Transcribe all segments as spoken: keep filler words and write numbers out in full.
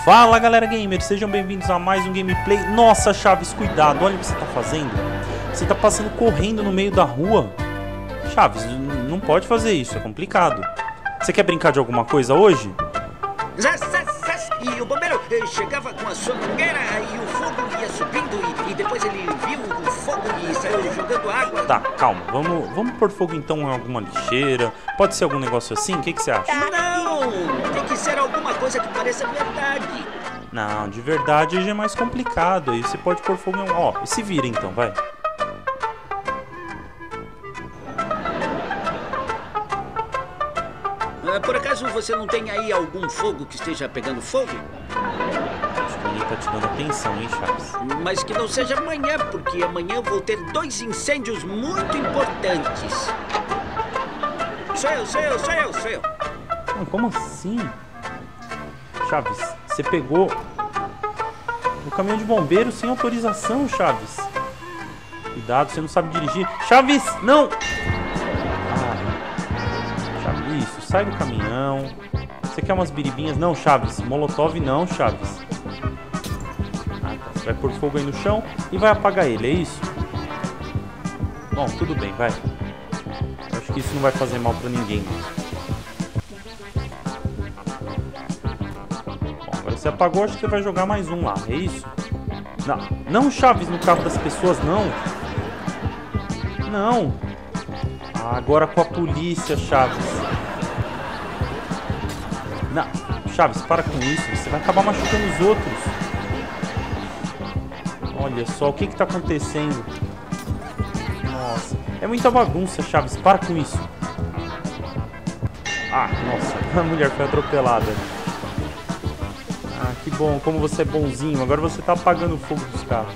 Fala galera gamer, sejam bem-vindos a mais um gameplay. Nossa Chaves, cuidado, olha o que você tá fazendo. Você tá passando correndo no meio da rua. Chaves, não pode fazer isso, é complicado. Você quer brincar de alguma coisa hoje? E o bombeiro chegava com a sua mangueira e o fogo ia subindo e, e depois ele viu o fogo e saiu jogando água. Tá, calma, vamos, vamos pôr fogo então em alguma lixeira. Pode ser algum negócio assim? O que, que você acha? Não, tem que ser alguma coisa que pareça verdade. Não, de verdade já é mais complicado. Aí você pode pôr fogo em... Ó, se vira então, vai. Por acaso você não tem aí algum fogo que esteja pegando fogo? Acho que ninguém tá te dando atenção, hein, Chaves? Mas que não seja amanhã, porque amanhã eu vou ter dois incêndios muito importantes. Sou eu, sou eu, sou eu, sou eu. Não, como assim? Chaves, você pegou o caminhão de bombeiro sem autorização, Chaves. Cuidado, você não sabe dirigir. Chaves, não! Isso, sai do caminhão. Você quer umas biribinhas? Não, Chaves. Molotov não, Chaves. Ah, tá. Você vai pôr fogo aí no chão e vai apagar ele, é isso? Bom, tudo bem, vai. Eu acho que isso não vai fazer mal pra ninguém. Bom, agora você apagou, acho que você vai jogar mais um lá, é isso? Não, não, Chaves, no carro das pessoas, não. Não. Ah, agora com a polícia, Chaves. Não, Chaves, para com isso. Você vai acabar machucando os outros. Olha só, o que que tá acontecendo? Nossa, é muita bagunça, Chaves, para com isso. Ah, nossa, a mulher foi atropelada. Ah, que bom, como você é bonzinho. Agora você tá apagando o fogo dos carros.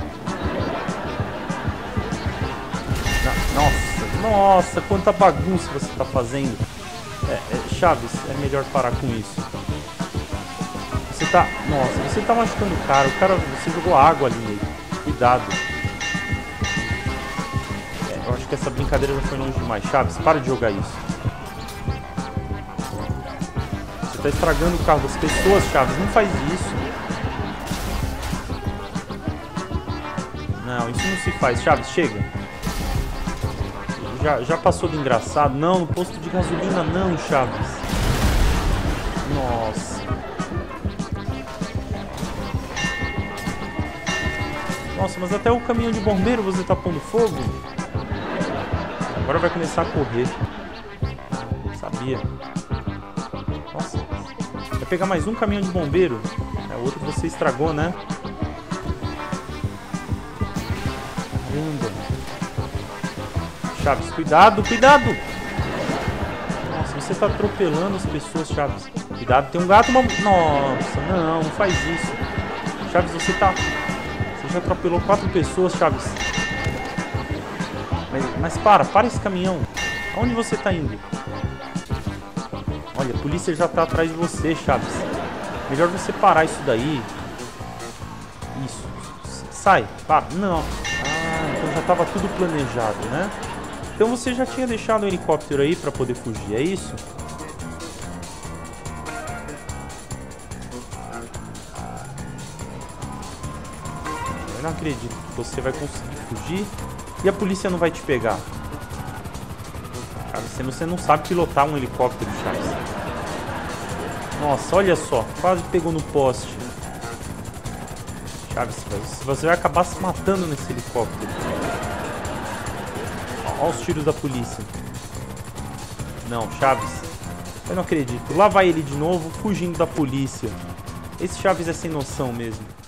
Nossa, nossa, quanta bagunça você tá fazendo. É, é, Chaves, é melhor parar com isso. Você tá... Nossa, você tá machucando o cara. O cara... Você jogou água ali nele. Cuidado. É, eu acho que essa brincadeira já foi longe demais. Chaves, para de jogar isso. Você tá estragando o carro das pessoas, Chaves. Não faz isso. Não, isso não se faz. Chaves, chega. Já, já passou do engraçado? Não, no posto de gasolina não, Chaves. Nossa. Nossa, mas até o caminhão de bombeiro você tá pondo fogo? Agora vai começar a correr. Sabia. Nossa. Vai pegar mais um caminhão de bombeiro? É, o outro você estragou, né? Caramba. Chaves, cuidado, cuidado! Nossa, você tá atropelando as pessoas, Chaves. Cuidado, tem um gato, uma... Nossa, não, não faz isso. Chaves, você tá... Você já atropelou quatro pessoas, Chaves. Mas, mas para, para esse caminhão. Aonde você tá indo? Olha, a polícia já tá atrás de você, Chaves. Melhor você parar isso daí. Isso. Sai, para. Não. Ah, então já tava tudo planejado, né? Então você já tinha deixado o helicóptero aí pra poder fugir, é isso? Eu não acredito que você vai conseguir fugir e a polícia não vai te pegar. Cara, você não, você não sabe pilotar um helicóptero, Chaves. Nossa, olha só, quase pegou no poste. Chaves, você vai acabar se matando nesse helicóptero. Olha os tiros da polícia. Não, Chaves. Eu não acredito. Lá vai ele de novo, fugindo da polícia. Esse Chaves é sem noção mesmo.